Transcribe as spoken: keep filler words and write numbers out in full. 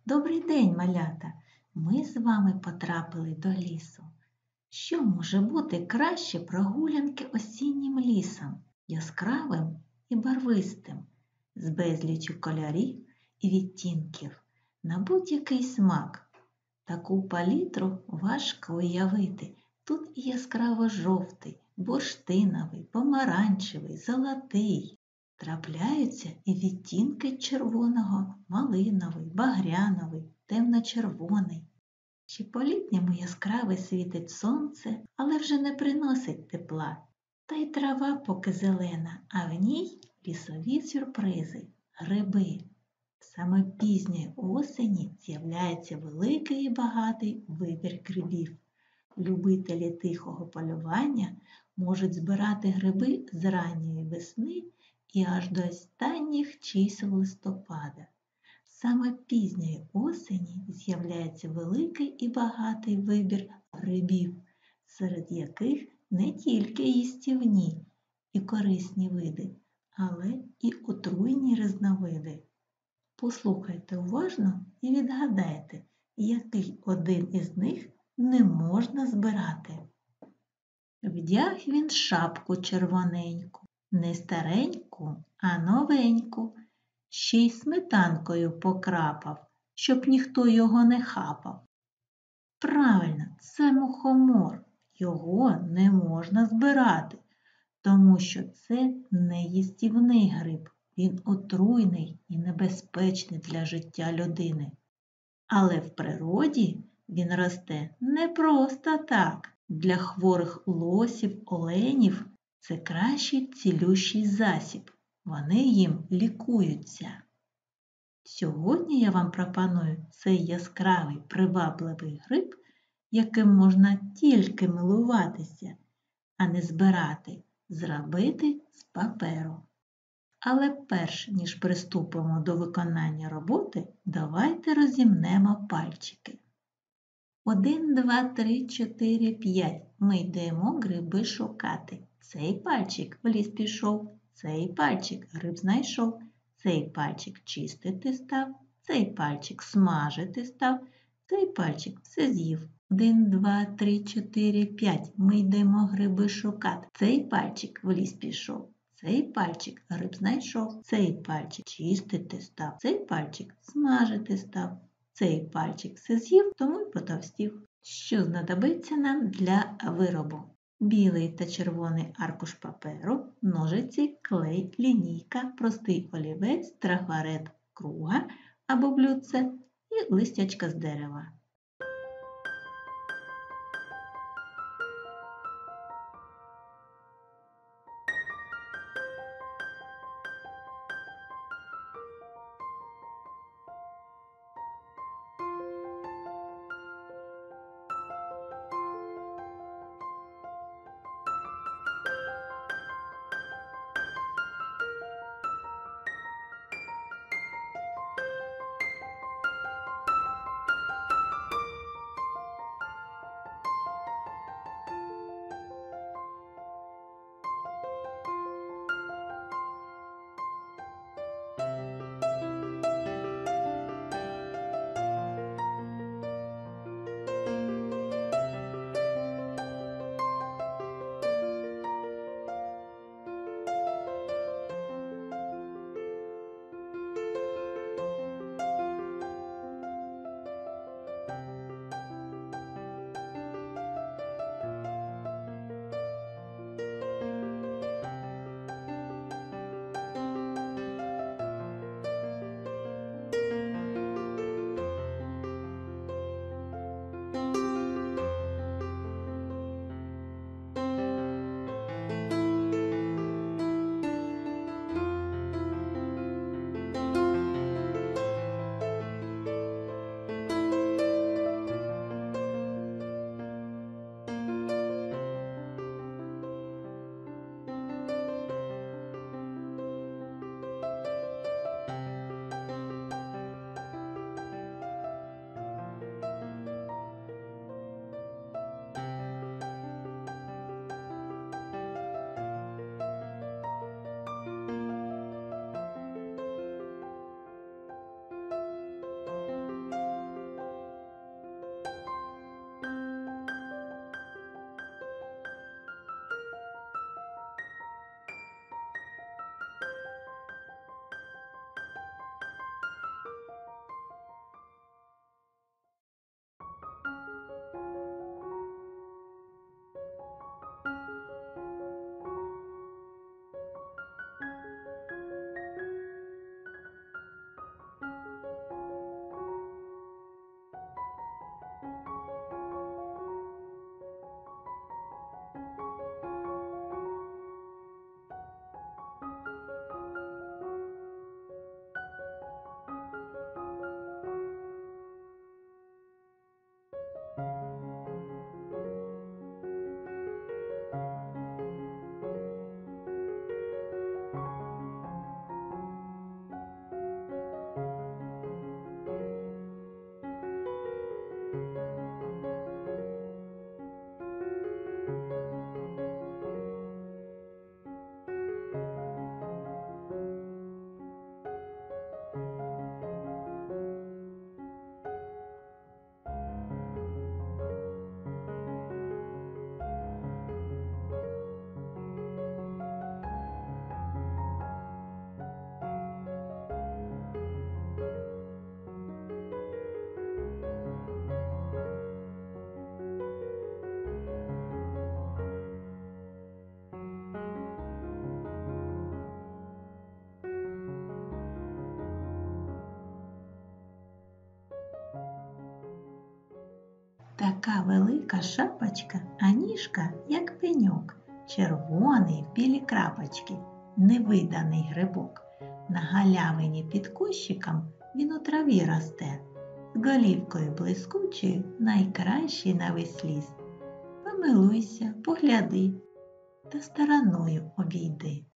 Добрий день, малята! Ми з вами потрапили до лісу. Що може бути краще прогулянки осіннім лісом, яскравим і барвистим, з безліччю кольорів і відтінків на будь-який смак? Таку палітру важко уявити. Тут і яскраво-жовтий, бурштиновий, помаранчевий, золотий. Трапляються і відтінки червоного, малиновий, багряновий, темно-червоний. Ще по-літньому яскраве світить сонце, але вже не приносить тепла. Та й трава поки зелена, а в ній лісові сюрпризи – гриби. Саме пізньої осені з'являється великий і багатий вибір грибів. Любителі тихого полювання можуть збирати гриби з ранньої весни і аж до останніх чисел листопада. Саме пізньої осені з'являється великий і багатий вибір грибів, серед яких не тільки їстівні і корисні види, але і отруйні різновиди. Послухайте уважно і відгадайте, який один із них не можна збирати. Вдяг він шапку червоненьку, не стареньку, а новеньку, ще й сметанкою покрапав, щоб ніхто його не хапав. Правильно, це мухомор, його не можна збирати, тому що це не їстівний гриб, він отруйний і небезпечний для життя людини. Але в природі він росте не просто так. Для хворих лосів, оленів це кращий цілющий засіб. Вони їм лікуються. Сьогодні я вам пропоную цей яскравий привабливий гриб, яким можна тільки милуватися, а не збирати, зробити з паперу. Але перш ніж приступимо до виконання роботи, давайте розімнемо пальчики. Один, два, три, чотири, п'ять. Ми йдемо гриби шукати. Цей пальчик в ліс пішов, цей пальчик гриб знайшов, цей пальчик чистити став, цей пальчик смажити став, цей пальчик все з'їв. Один, два, три, чотири, п'ять. Ми йдемо гриби шукати. Цей пальчик в ліс пішов, цей пальчик гриб знайшов, цей пальчик чистити став, цей пальчик смажити став. Цей пальчик все з'їв, тому й потовстів. Що знадобиться нам для виробу? Білий та червоний аркуш паперу, ножиці, клей, лінійка, простий олівець, трафарет круга або блюдце і листячка з дерева. Така велика шапочка, а ніжка, як пеньок, червоний в білі крапочки, невиданий грибок. На галявині під кущиком він у траві росте, з голівкою блискучою, найкращий на весь ліс. Помилуйся, погляди та стороною обійди.